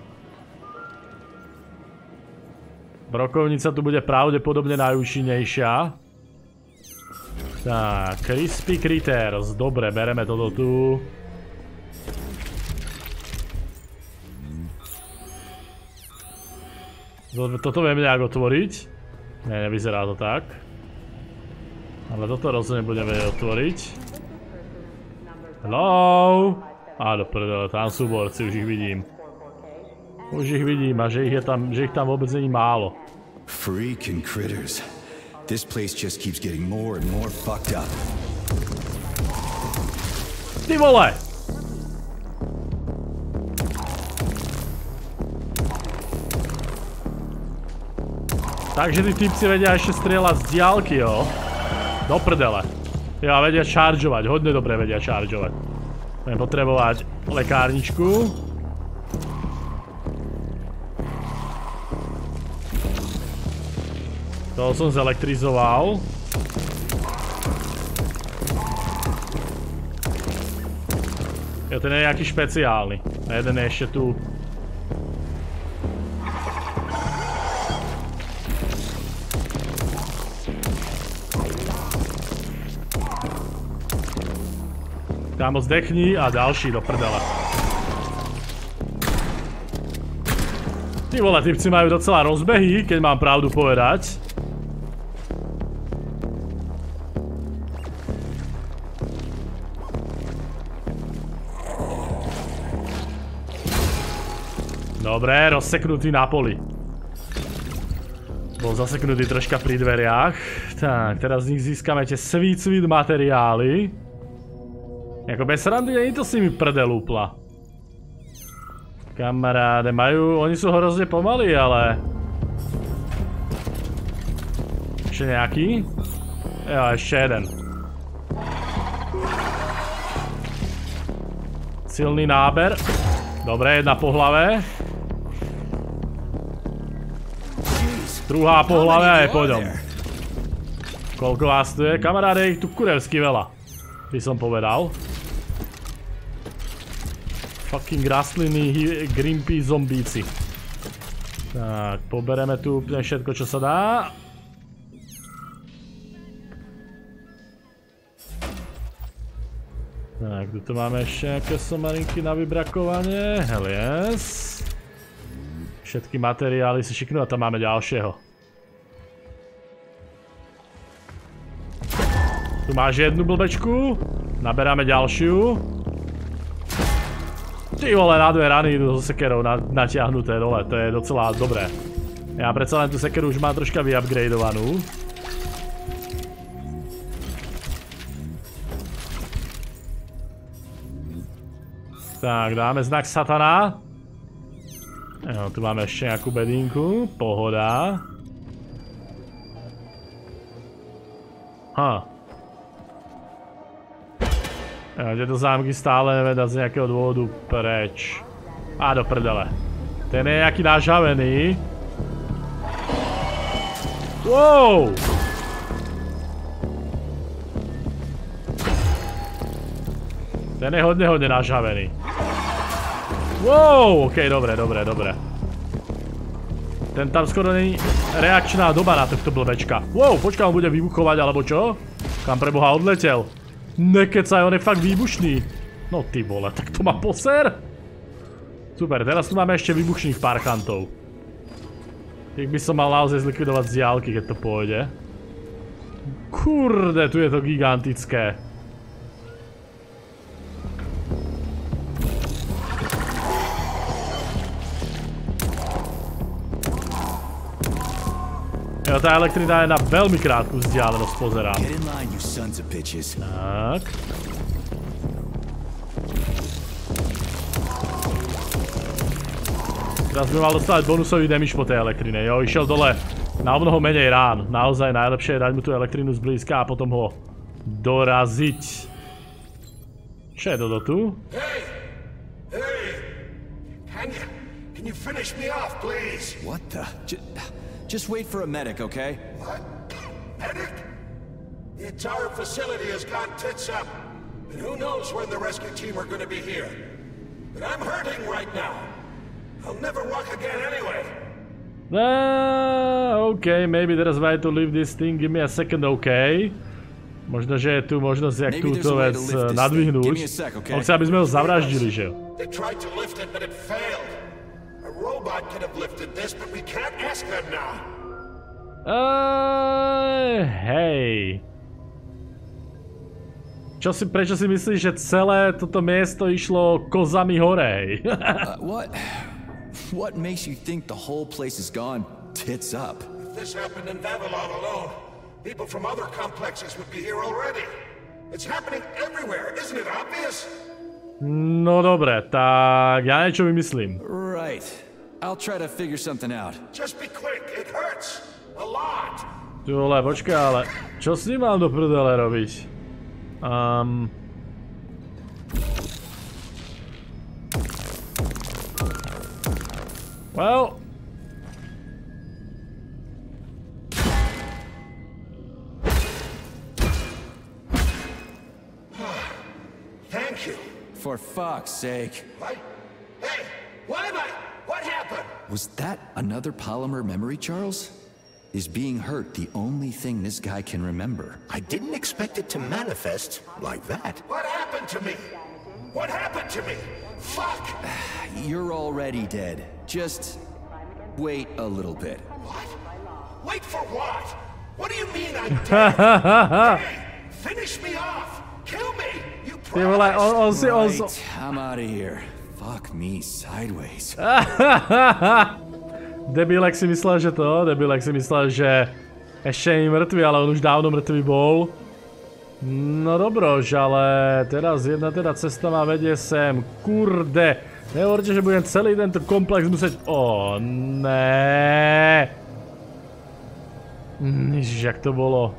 Brokovnica tu bude pravdepodobne najúčinnejšia. Tak, crispy critters. Dobre, bereme toto tu. Toto vieme nejak otvoriť. Nie, nevyzerá to tak. Ale toto rozhodne budeme otvoriť. Hello? Á, do prdele, tam sú borci, už ich vidím. Už ich vidím a že ich je tam, že ich tam vôbec není málo. Freaking critters. This place just keeps getting more and more fucked up. Ty vole! Takže tí typci vedia ešte strieľať z diaľky, jo? Do prdele. Ja, vedia čaržovať, hodne dobre vedia čaržovať. Budem potrebovať lekárničku. To som zelektrizoval. Jo, ten je nejaký špeciálny. A jeden je ešte tu. Tam ho zdechni a ďalší do prdele. Ty vole, typci majú docela rozbehy, keď mám pravdu povedať. Dobre, rozseknutý na poli. Bol zaseknutý troška pri dveriach. Tak, teraz z nich získame tie sweet sweet materiály. Jako bez srandy, nie to si mi prdel úpla. Kamaráde, majú, oni sú hrozne pomalí, ale... Ešte nejaký? Jo, ešte jeden. Silný náber. Dobre, jedna po hlave. Druhá po hlave a je po ňom. Koľko vás tu je? Kamaráde, ich tu kurevsky veľa. By som povedal. Fucking rastliny, grimpy, zombíci. Tak, pobereme tu úplne všetko, čo sa dá. Tak, tu máme ešte nejaké somarinky na vybrakovanie. Hell yes. Všetky materiály si šiknú a tam máme ďalšieho. Tu máš jednu blbečku. Naberáme ďalšiu. Ty vole, na dve rany idú so sekerou natiahnuté dole, to je docela dobré. Ja predsa len tú sekeru už mám troška vyupgradeovanú. Tak, dáme znak satana. Jo, tu máme ešte nejakú bedinku, pohoda. Ha. Jo, tieto zámky stále neveda z nejakého dôvodu preč. A do prdele. Ten je nejaký nažavený. Wow! Ten je hodne, hodne nažavený. Wow, okej, dobre, dobre, dobre. Ten tam skoro není reakčná doba na tohto blbečka. Wow, počkaj, on bude vybuchovať, alebo čo? Kam preboha odletel? Nekecaj, on je fakt výbušný. No ty vole, tak to má poser? Super, teraz tu máme ešte výbušných parchantov. Ich by som mal naozaj zlikvidovať z diaľky, keď to pôjde. Kurde, tu je to gigantické. Jo, tá elektrina je na veľmi krátku vzdialenosť, pozerám. Tak. Teraz by mal dostať bonusový damage po tej elektrine. Jo, išiel dole na mnoho menej rán. Naozaj najlepšie je dať mu tú elektrinu zblízka a potom ho doraziť. Čo je toto tu? Hey! Hey! Can you, can you finish me off, please? What the? Just, just wait for a medic, okay? What? Medic? The entire facility has gone tits up. And who knows when the rescue team are gonna be here. But I'm hurting right now. I'll never walk again anyway. Ah, okay, maybe there's a way to leave this thing. Give me a second, okay. Možno, že je tu možnosť, jak túto vec nadvihnúť. On chce, aby sme ho zavraždili, že jo? They tried to lift it, but it failed. A robot could have lifted this, but we can't ask them now. Uh, hej. Čo si, prečo si myslíš, že celé toto miesto išlo kozami hore, hej? uh, what? What makes you think the whole place is gone tits up? If this happened in Vavilov alone, people from other complexes would be here already. It's happening everywhere, isn't it obvious? No dobre, tak ja niečo vymyslím. Right. I'll try to figure something out. Just be quick, it hurts. A lot. Ty vole, počkaj, ale čo s ním mám do prdele robiť? Um... Well... Thank you. For fuck's sake. What? Hey, what am I? What happened? Was that another polymer memory, Charles? Is being hurt the only thing this guy can remember? I didn't expect it to manifest like that. What happened to me? What happened to me? Fuck! You're already dead. Just wait a little bit. What? Wait for what? What do you mean I'm dead? Hey, finish me off! Kill me! You Ty vole, on, on si... On si... Right, I'm out of here. Fuck me sideways. Debilek si myslel, že to, debilek si myslel, že ešte nie je mŕtvy, ale on už dávno mŕtvy bol. No dobrož, ale teraz jedna teda cesta ma vedie sem. Kurde, nehovorte, že budem celý tento komplex musieť... Ó, ne. Ježiš, jak to bolo.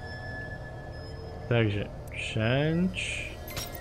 Takže, change.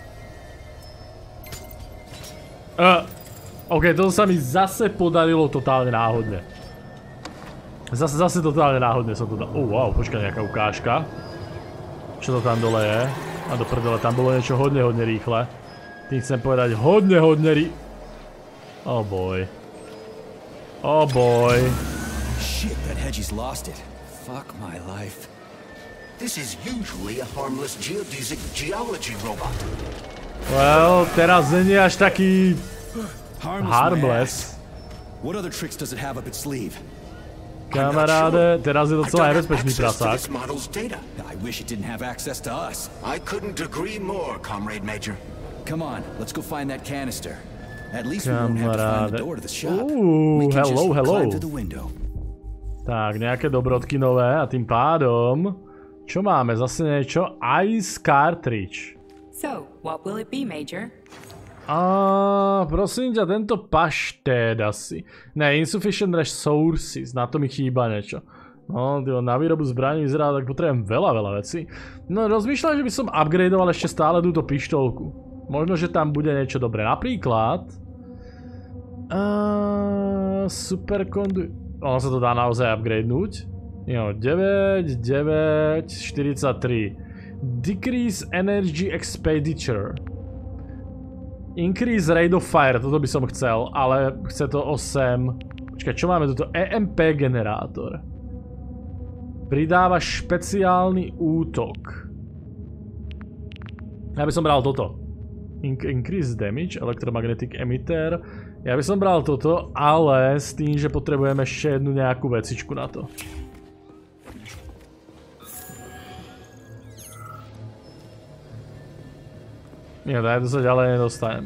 Uh, OK, to sa mi zase podarilo totálne náhodne. Zase, zase totálne náhodne som to dal. Oh wow, počkaj, nejaká ukážka. Čo to tam dole je? A do prdele, tam bolo niečo hodne, hodne rýchle. Tým chcem povedať hodne, hodne rý... Oh boy. Oh boy. Shit, that Hedgie's lost it. Fuck my life. This is usually a harmless geodesic geology robot. Well, teraz není až taký... harmless. What other tricks does it have up its sleeve? Kamaráde, teraz je docela nebezpečný prasák. I wish it didn't have access to us. I couldn't agree more, Comrade Major. Come on, let's go find that canister. At least we won't have to find the door to the shop. Ooh, We can hello, just hello. climb through the window. Tak, nejaké dobrodky nové a tým pádom... Čo máme? Zase niečo? Ice Cartridge. So, what will it be, Major? A prosím ťa, tento paštéd asi. Ne, insufficient resources, na to mi chýba niečo. No, tyjo, na výrobu zbraní vyzerá, tak potrebujem veľa, veľa vecí. No, rozmýšľam, že by som upgradeoval ešte stále túto pištolku. Možno, že tam bude niečo dobré. Napríklad... Uh, super conduit... Ono sa to dá naozaj upgradenúť. Jo, deväť, deväť, štyridsaťtri. Decrease energy expenditure. Increase rate of fire, toto by som chcel, ale chce to osem. Počkaj, čo máme tuto? E M P generátor. Pridáva špeciálny útok. Ja by som bral toto. In increase damage, electromagnetic emitter. Ja by som bral toto, ale s tým, že potrebujem ešte jednu nejakú vecičku na to. Nie, tak to sa ďalej nedostanem.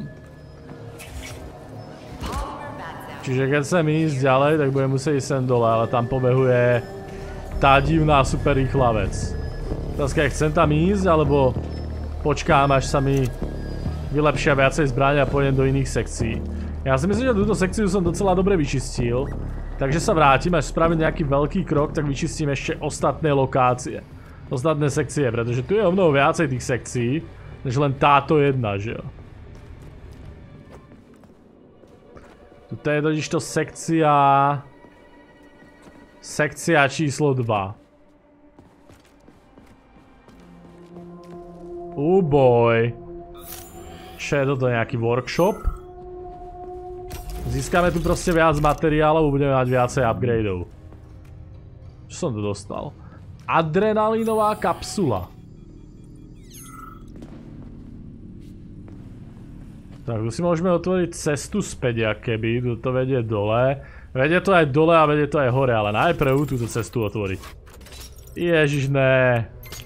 Čiže keď chcem ísť ďalej, tak budem musieť ísť sem dole, ale tam pobehuje tá divná super rýchla vec. Otázka je, chcem tam ísť, alebo počkám, až sa mi vylepšia viacej zbraň a pôjdem do iných sekcií. Ja si myslím, že túto sekciu som docela dobre vyčistil, takže sa vrátim, až spravím nejaký veľký krok, tak vyčistím ešte ostatné lokácie. Ostatné sekcie, pretože tu je o mnoho viacej tých sekcií, než len táto jedna, že jo. Tuto je totižto sekcia... Sekcia číslo dva. Oh boy. Čo je toto, nejaký workshop? Získame tu proste viac materiálov a budeme mať viacej upgradeov. Čo som tu dostal? Adrenalínová kapsula. Tak, tu si môžeme otvoriť cestu späť, akéby, tu to vedie dole. Vedie to aj dole a vedie to aj hore, ale najprv túto cestu otvoriť. Ježiš, ne.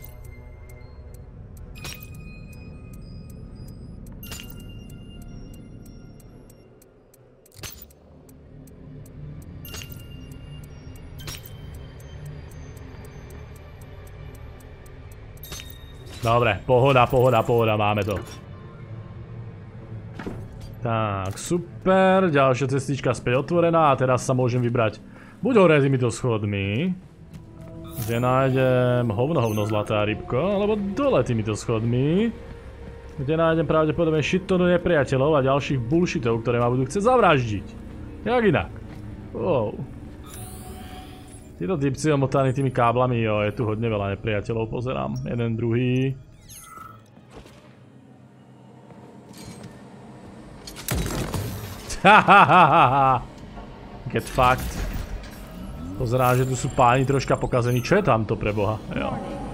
Dobre, pohoda, pohoda, pohoda, máme to. Tak, super, ďalšia cestička späť otvorená a teraz sa môžem vybrať buď hore týmito schodmi, kde nájdem hovno, hovno zlatá rybko, alebo dole týmito schodmi, kde nájdem pravdepodobne shittonu nepriateľov a ďalších bullshitov, ktoré ma budú chcieť zavraždiť. Jak inak. Wow. Títo typci omotaní tými káblami, jo, je tu hodne veľa nepriateľov, pozerám. Jeden, druhý. Hahahaha. Get fucked. Pozerám, že tu sú páni troška pokazení. Čo je tamto pre boha? Jo.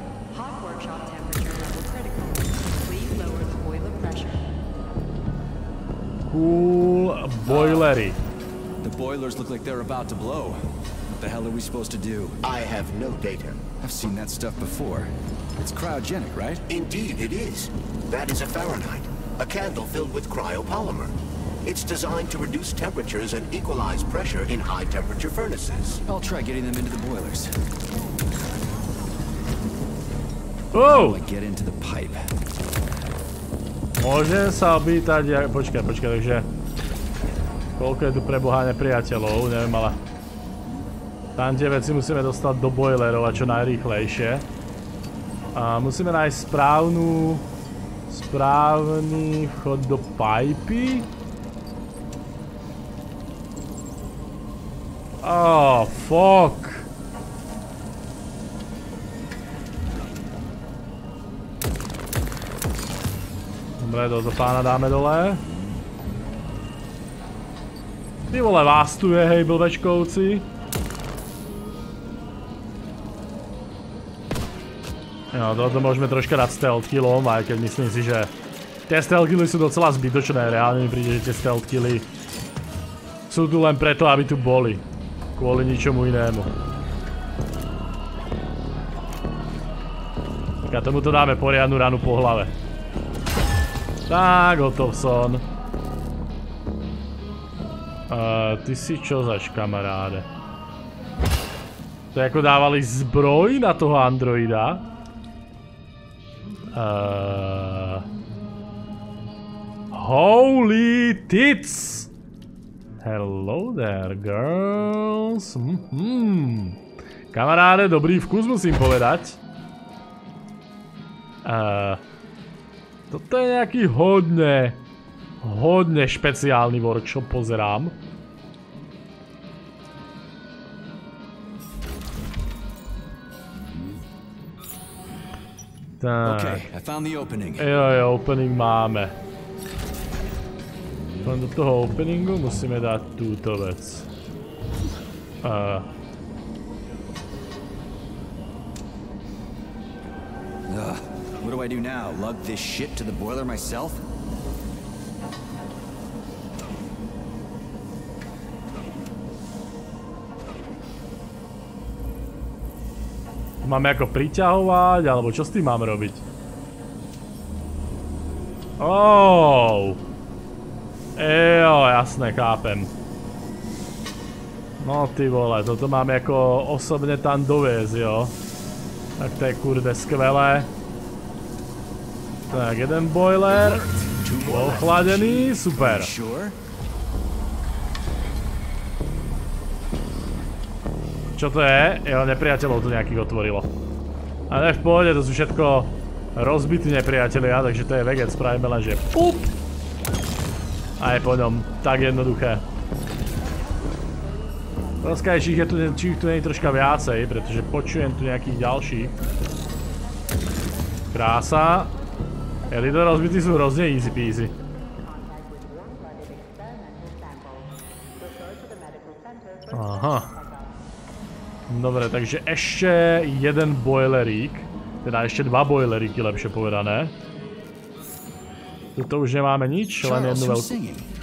Cool boilery. The boilers look like they're about to blow. What the hell are we supposed to do? I have no data. I've seen that stuff before. It's cryogenic, right? Indeed it is. That is a Fahrenheit, a candle filled with cryopolymer. It's designed to reduce temperatures and equalize pressure in high-temperature furnaces. I'll try getting them into the boilers. Oh! How do I get into the pipe? Môžem sa opýtať, ja... počkaj, počkaj, takže... Koľko je tu pre boha nepriateľov, neviem, ale... Tam tie veci musíme dostať do boilerov a čo najrýchlejšie. A musíme nájsť správnu... Správny vchod do pipy. Oh, fuck. Dobre, toto pána dáme dole. Ty vole, vás tu je, hej, blbečkovci. Jo, toto môžeme troška dať stealth killom, aj keď myslím si, že tie stealth killy sú docela zbytočné. Reálne mi príde, že tie stealth killy Sú tu len preto, aby tu boli. Kvôli ničomu inému. Tak a tomuto dáme poriadnu ranu po hlave. Tak, hotov son. Uh, ty si čo zač, kamaráde? To je ako dávali zbroj na toho androida. Uh, holy tits! Hello there, girls. Mm-hmm. Kamaráde, dobrý vkus musím povedať. Uh, toto je nejaký hodne, hodne špeciálny workshop, pozerám. Tak. Okay, I found the opening. Jo, jo, opening máme. Do toho openingu musíme dať túto vec. Uh. Ugh. What do I do now? Lug this shit to the boiler myself? Máme ako priťahovať, alebo čo s tým máme robiť? Oh. Jo, jasné, chápem. No ty vole, toto máme ako osobne tam doviezť, jo. Tak to je kurde skvelé. Tak, jeden boiler. Ochladený, super. Čo to je? Jo, nepriateľov tu nejakých otvorilo. A ne v pohode, to sú všetko rozbití nepriatelia, takže to je vegec, spravíme len, že pup! A je po ňom tak jednoduché. Otázka je, či ich, tu, či ich tu nie je troška viacej, pretože počujem tu nejakých ďalších. Krása. Ja, títo rozbití sú hrozne easy peasy. Aha. Dobre, takže ešte jeden boilerík. Teda ešte dva boileríky, lepšie povedané. Tuto už nemáme nič, len jednu veľkú.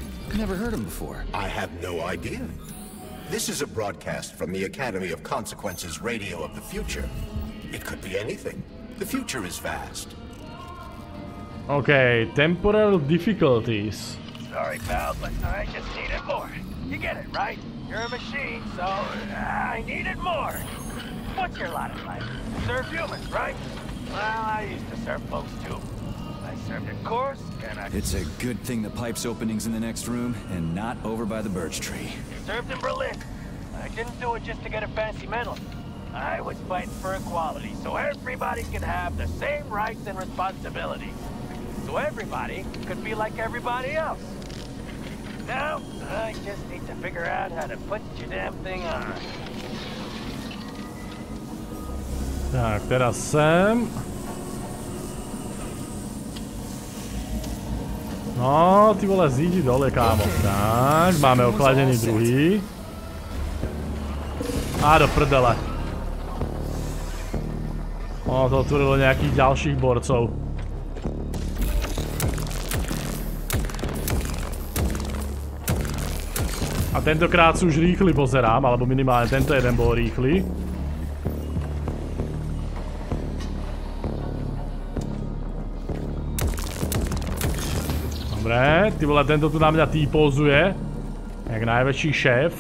I have no idea. This is a broadcast from the Academy of Consequences radio of the future. It could be anything. The future is vast. Okay, temporal difficulties. Sorry, pal, but I just needed more. You get it, right? You're a machine, so I needed more. What's your lot in life? Serve humans, right? Well, I used to serve folks too. I served in Kursk, and I... It's a good thing the pipe's opening's in the next room, and not over by the birch tree. Served in Berlin. I didn't do it just to get a fancy medal. I was fighting for equality, so everybody could have the same rights and responsibilities. So everybody could be like everybody else. Now, I just need to figure out how to put your damn thing on. Tak, teraz sem. No, ty vole, zídi dole, kámo. Tak, máme ochladený druhý. Á, do prdele. Ono to otvorilo nejakých ďalších borcov. A tentokrát sú už rýchli, pozerám, alebo minimálne tento jeden bol rýchly. Dobre, ty vole, tento tu na mňa týpozuje. Jak najväčší šéf.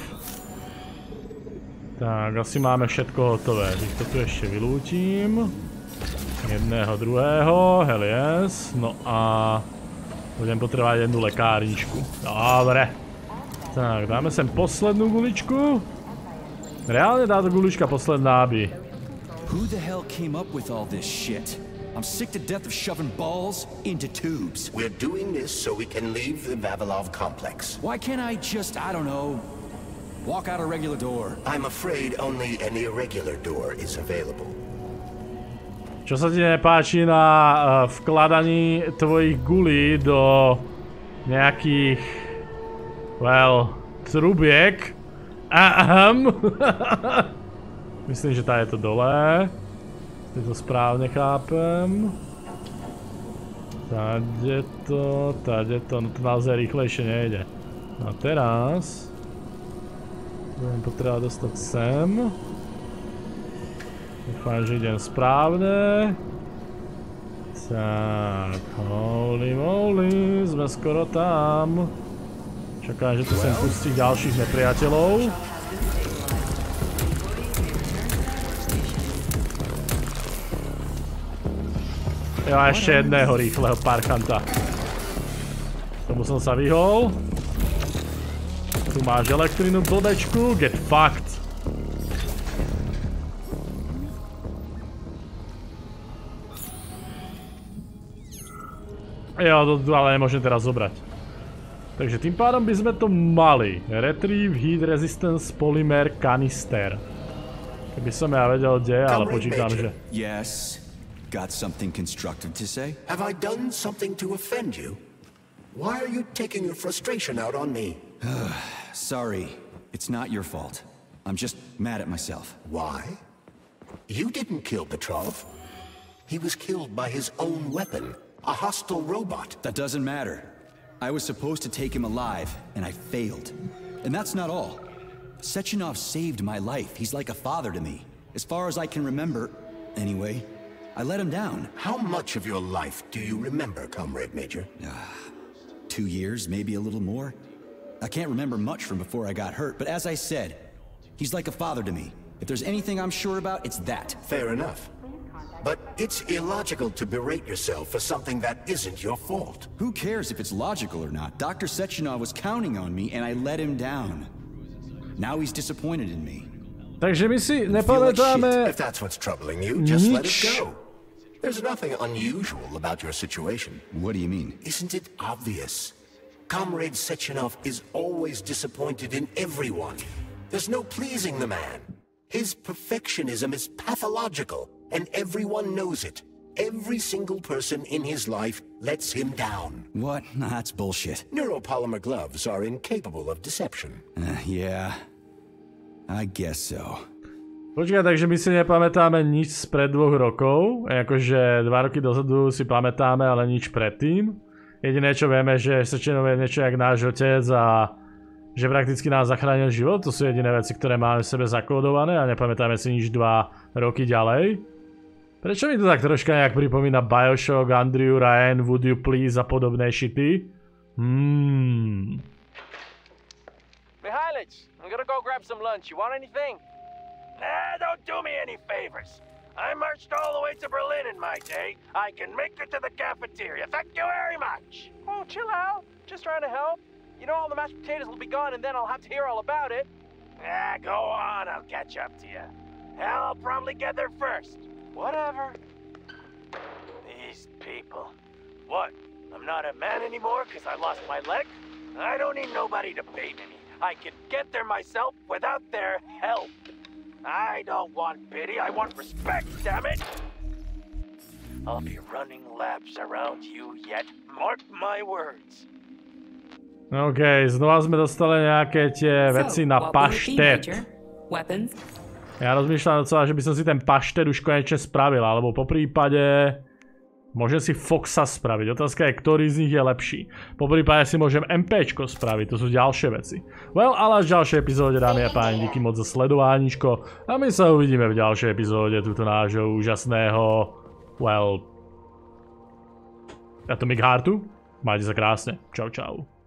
Tak, asi máme všetko hotové. Týchto tu ešte vylútim. Jedného, druhého, hell yes. No a... budem potrebovať jednu lekárničku. Dobre. Tak, dáme sem poslednú guličku. Reálne táto gulička posledná by. Who the hell came up with all this shit? I'm sick to death of shoving balls into tubes. We're doing this so we can leave the Vavilov complex. Why can't I just, I don't know, walk out a regular door? I'm afraid only an irregular door is available. Čo sa ti nepáči na uh, vkladaní tvojich gulí do nejakých, well, trubiek? Ahem. Myslím, že tá je to dole. Je to správne chápem. Tade to, tade to, no to naozaj rýchlejšie nejde. A teraz... Budem potrebovať dostať sem. Dúfam, že idem správne. Tak, holy moly, sme skoro tam. Čakám, že tu sem pustí ďalších nepriateľov. Jo, a ešte jedného rýchleho parchanta. Tomu som sa vyhol. Tu máš elektrinu, blbečku, get fucked. Jo, to ale nemôžem teraz zobrať. Takže tým pádom by sme to mali. Retrieve Heat Resistance Polymer Canister. Keby som ja vedel, kde, ale počítam, že... Yes. Got something constructive to say? Have I done something to offend you? Why are you taking your frustration out on me? Sorry. It's not your fault. I'm just mad at myself. Why? You didn't kill Petrov. He was killed by his own weapon. A hostile robot. That doesn't matter. I was supposed to take him alive, and I failed. And that's not all. Sechenov saved my life. He's like a father to me. As far as I can remember, anyway, I let him down. How much of your life do you remember, Comrade Major? Uh, two years, maybe a little more. I can't remember much from before I got hurt, but as I said, he's like a father to me. If there's anything I'm sure about, it's that. Fair enough. But it's illogical to berate yourself for something that isn't your fault. Who cares if it's logical or not? Doctor Sechenov was counting on me and I let him down. Now he's disappointed in me. Takže my si Feel like nepamätáme shit. If that's what's troubling you, just let it nič. go. There's nothing unusual about your situation. What do you mean? Isn't it obvious? Comrade Sechenov is always disappointed in everyone. There's no pleasing the man. His perfectionism is pathological, and everyone knows it. Every single person in his life lets him down. What? Nah, that's bullshit. Neuropolymer gloves are incapable of deception. Uh, yeah, I guess so. Počkaj, takže my si nepamätáme nič spred dvoch rokov. Akože dva roky dozadu si pamätáme, ale nič predtým. Jediné, čo vieme, že Sechenov je niečo jak náš otec a že prakticky nás zachránil život. To sú jediné veci, ktoré máme v sebe zakódované a nepamätáme si nič dva roky ďalej. Prečo mi to tak troška nejak pripomína Bioshock, Andrew, Ryan, Would You Please a podobné shity? Hmm. Mihailych, I'm gonna go grab some lunch. You want anything? Nah, don't do me any favors. I marched all the way to Berlin in my day. I can make it to the cafeteria. Thank you very much. Oh, chill out. Just trying to help. You know, all the mashed potatoes will be gone and then I'll have to hear all about it. Ah, go on. I'll catch up to you. Hell, I'll probably get there first. Whatever. These people. What? I'm not a man anymore because I lost my leg? I don't need nobody to baby me. I can get there myself without their help. I don't want pity, I want respect, damn it! I'll be running laps around you yet, mark my words. OK, znova sme dostali nejaké tie veci na paštet. Ja rozmýšľam docela, že by som si ten paštet už konečne spravil, alebo po prípade môžem si Foxa spraviť. Otázka je, ktorý z nich je lepší. Po prípade si môžem MPčko spraviť, to sú ďalšie veci. Well, ale až v ďalšej epizóde, dámy a páni, díky moc za sledováničko. A my sa uvidíme v ďalšej epizóde túto nášho úžasného, well, Atomic Heartu. Majte sa krásne. Čau, čau.